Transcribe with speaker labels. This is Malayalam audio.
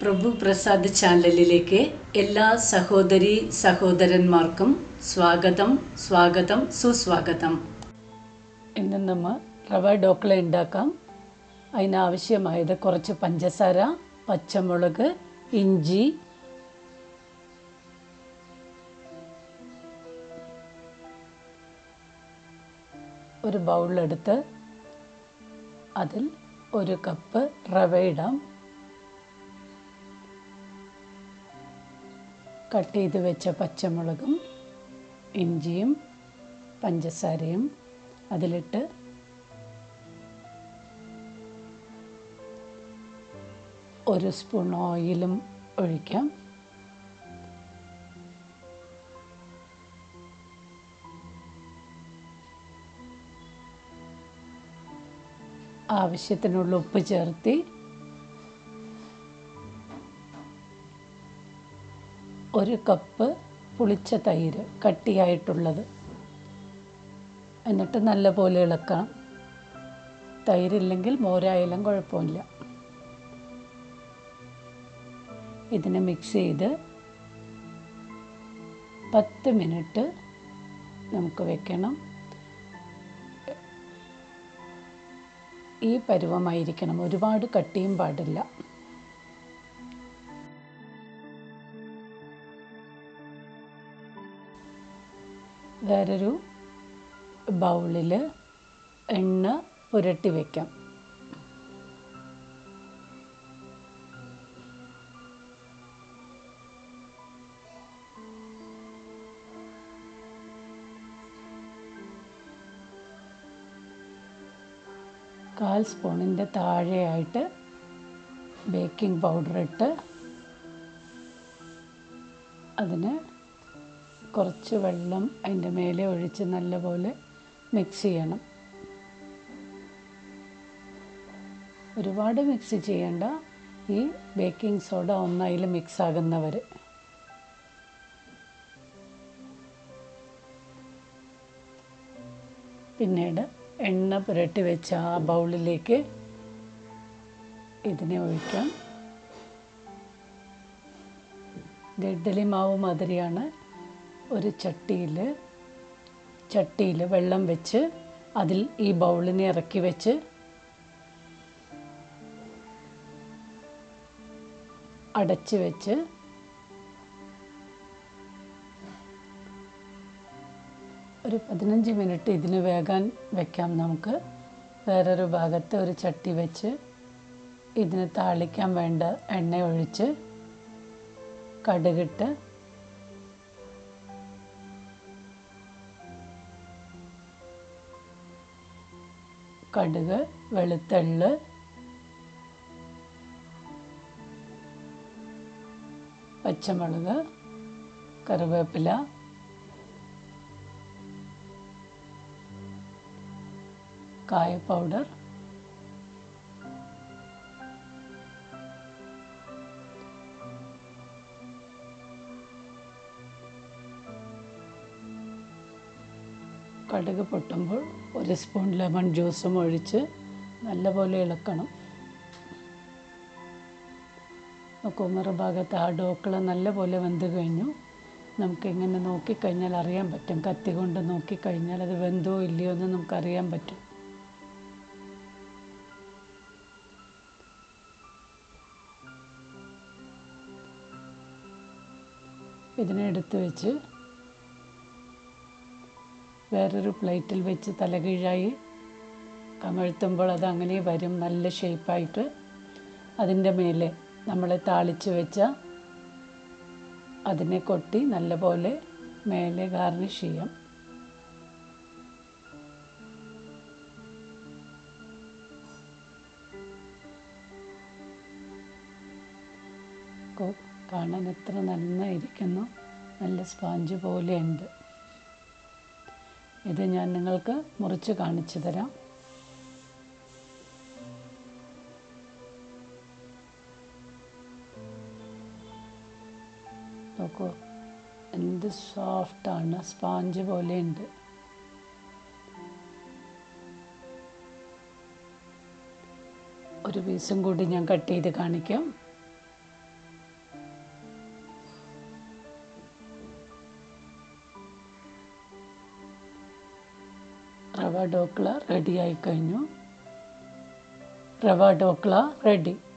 Speaker 1: പ്രഭു പ്രസാദ് ചാനലിലേക്ക് എല്ലാ സഹോദരി സഹോദരന്മാർക്കും സ്വാഗതം സുസ്വാഗതം. ഇന്ന് നമ്മൾ റവ ഡോക്ല ഉണ്ടാക്കാം. അതിനാവശ്യമായത് കുറച്ച് പഞ്ചസാര, പച്ചമുളക്, ഇഞ്ചി, ഒരു ബൗളെടുത്ത് അതിൽ ഒരു കപ്പ് റവ ഇടാം. കട്ട് ചെയ്ത് വെച്ച പച്ചമുളകും ഇഞ്ചിയും പഞ്ചസാരയും അതിലിട്ട് ഒരു സ്പൂൺ ഓയിലും ഒഴിക്കാം. ആവശ്യത്തിനുള്ള ഉപ്പ് ചേർത്തി ഒരു കപ്പ് പുളിച്ച തൈര് കട്ടിയായിട്ടുള്ളത്, എന്നിട്ട് നല്ലപോലെ ഇളക്കാം. തൈരില്ലെങ്കിൽ മോരായാലും കുഴപ്പമില്ല. ഇതിനെ മിക്സ് ചെയ്ത് 10 മിനിറ്റ് നമുക്ക് വെക്കണം. ഈ പരുവമായിരിക്കണം, ഒരുപാട് കട്ടിയും പാടില്ല. വേറൊരു ബൗളിൽ എണ്ണ പുരട്ടി വയ്ക്കാം. കാൽ സ്പൂണിൻ്റെ താഴെയായിട്ട് ബേക്കിംഗ് പൗഡർ ഇട്ട് അതിന് കുറച്ച് വെള്ളം അതിൻ്റെ മേലെ ഒഴിച്ച് നല്ലപോലെ മിക്സ് ചെയ്യണം. ഒരുപാട് മിക്സ് ചെയ്യേണ്ട, ഈ ബേക്കിംഗ് സോഡ ഒന്നതിൽ മിക്സ് ആകുന്നവരെ. പിന്നീട് എണ്ണ പുരട്ടി വെച്ച ആ ബൗളിലേക്ക് ഇതിനെ ഒഴിക്കാം. ഇത് ഇഡ്ഡലി മാവ് മാതിരിയാണ്. ഒരു ചട്ടിയിൽ വെള്ളം വെച്ച് അതിൽ ഈ ബൗളിനെ ഇറക്കി വെച്ച് അടച്ച് വെച്ച് ഒരു 15 മിനിറ്റ് ഇതിന് വേകാൻ വെക്കാം. നമുക്ക് വേറൊരു ഭാഗത്ത് ഒരു ചട്ടി വെച്ച് ഇതിന് താളിക്കാൻ വേണ്ട എണ്ണ ഒഴിച്ച് കടുകിട്ട് കടുക്, വെളുത്തുള്ളി, പച്ചമുളക്, കറിവേപ്പില, കായ പൗഡർ, കടുക് പൊട്ടുമ്പോൾ ഒരു സ്പൂൺ ലെമൺ ജ്യൂസും ഒഴിച്ച് നല്ലപോലെ ഇളക്കണം. കുമറ ഭാഗത്ത് ആ ഡോക്കള നല്ലപോലെ വെന്ത് കഴിഞ്ഞു. നമുക്കിങ്ങനെ നോക്കിക്കഴിഞ്ഞാൽ അറിയാൻ പറ്റും. കത്തി കൊണ്ട് നോക്കിക്കഴിഞ്ഞാൽ അത് വെന്തോ ഇല്ലയോ എന്ന് നമുക്കറിയാൻ പറ്റും. ഇതിനെ എടുത്ത് വെച്ച് വേറൊരു പ്ലേറ്റിൽ വെച്ച് തലകീഴായി കമഴ്ത്തുമ്പോൾ അത് അങ്ങനെ വരും, നല്ല ഷേപ്പായിട്ട്. അതിൻ്റെ മേലെ നമ്മൾ താളിച്ച് വെച്ച അതിനെ കൊട്ടി നല്ലപോലെ മേലെ ഗാർണിഷ് ചെയ്യാം. കാണാൻ എത്ര നന്നായിരിക്കുന്നു, നല്ല സ്പോഞ്ച് പോലെയുണ്ട്. ഇത് ഞാൻ നിങ്ങൾക്ക് മുറിച്ച് കാണിച്ചു തരാം. നോക്കൂ, എന്ത് സോഫ്റ്റാണ്, സ്പോഞ്ച് പോലെയുണ്ട്. ഒരു പീസും കൂടി ഞാൻ കട്ട് ചെയ്ത് കാണിക്കാം. റവ ഡോക്ല റെഡി ആയി കഴിഞ്ഞു. റവ ഡോക്ല റെഡി.